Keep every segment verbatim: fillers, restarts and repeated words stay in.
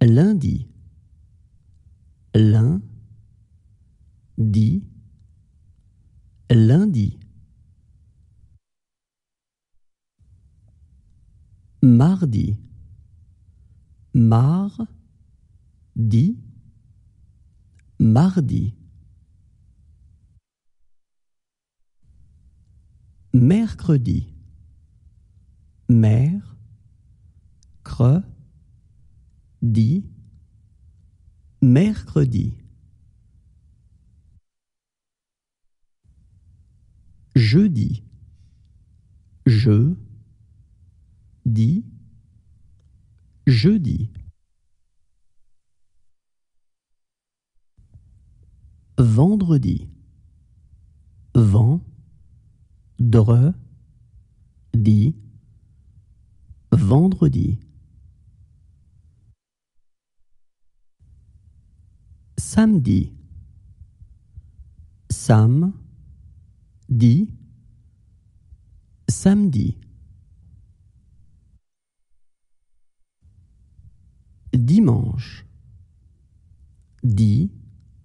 lundi, lundi, lundi. Mardi, mardi, mardi. Mercredi, mercredi, mercredi. Jeudi, jeudi, jeudi. Vendredi, vendredi, vendredi. Samedi, samedi, samedi. Dimanche,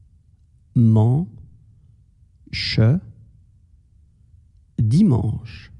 dimanche, dimanche.